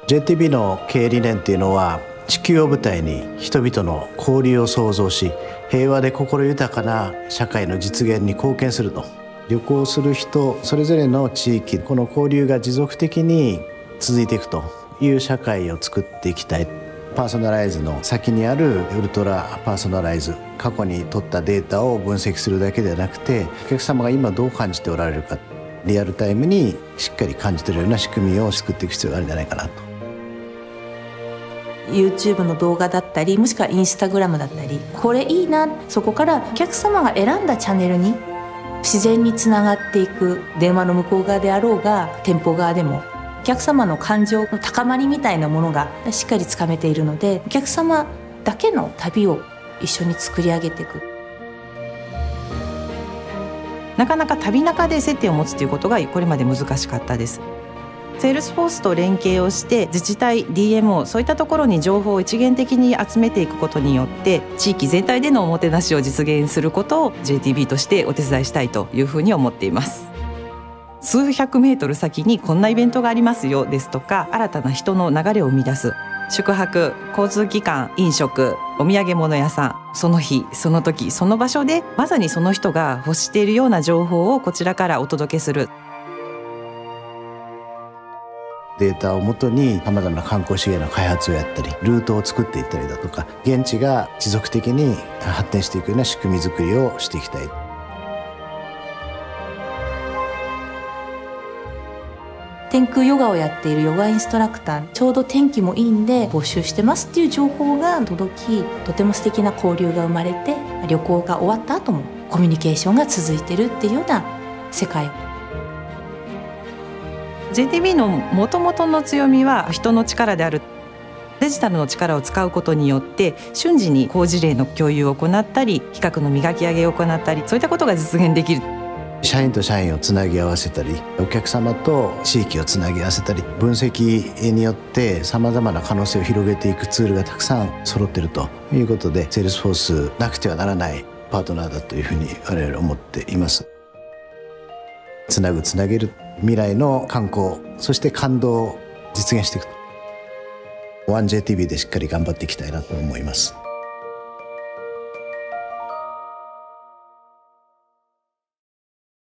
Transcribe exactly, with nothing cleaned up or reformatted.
ジェイティービー の経営理念っていうのは、地球を舞台に人々の交流を創造し、平和で心豊かな社会の実現に貢献すると。旅行する人それぞれの地域、この交流が持続的に続いていくという社会を作っていきたい。パーソナライズの先にあるウルトラパーソナライズ、過去に取ったデータを分析するだけではなくて、お客様が今どう感じておられるか、リアルタイムにしっかり感じているような仕組みを作っていく必要があるんじゃないかなと。 YouTube の動画だったり、もしくは Instagram だったり、これいいな、そこからお客様が選んだチャンネルに自然につながっていく。電話の向こう側であろうが店舗側でも、お客様の感情の高まりみたいなものがしっかりつかめているので、お客様だけの旅を一緒に作り上げていく。 なかなか旅中で接点を持つということがこれまで難しかったです。セールスフォースと連携をして自治体 ディーエムオー そういったところに情報を一元的に集めていくことによって地域全体でのおもてなしを実現することを ジェイティービー としてお手伝いしたいというふうに思っています。数百メートル先にこんなイベントがありますよですとか、新たな人の流れを生み出す宿泊、交通機関、飲食、お土産物屋さん、その日その時その場所でまさにその人が欲しているような情報をこちらからお届けする。 データをもとにさまざまな観光資源の開発をやったり、ルートを作っていったりだとか、現地が持続的に発展していくような仕組み作りをしていきたい。 天空ヨガをやっているヨガインストラクター、ちょうど天気もいいんで募集してますっていう情報が届き、とても素敵な交流が生まれて、旅行が終わった後もコミュニケーションが続いてるっていうような世界。 ジェイティービー のもともとの強みは人の力である。デジタルの力を使うことによって瞬時に好事例の共有を行ったり、企画の磨き上げを行ったり、そういったことが実現できる。 社員と社員をつなぎ合わせたり、お客様と地域をつなぎ合わせたり、分析によってさまざまな可能性を広げていくツールがたくさん揃っているということで、セールスフォースなくてはならないパートナーだというふうに我々は思っています。つなぐつなげる未来の観光、そして感動を実現していく。ワンジェイティービー でしっかり頑張っていきたいなと思います。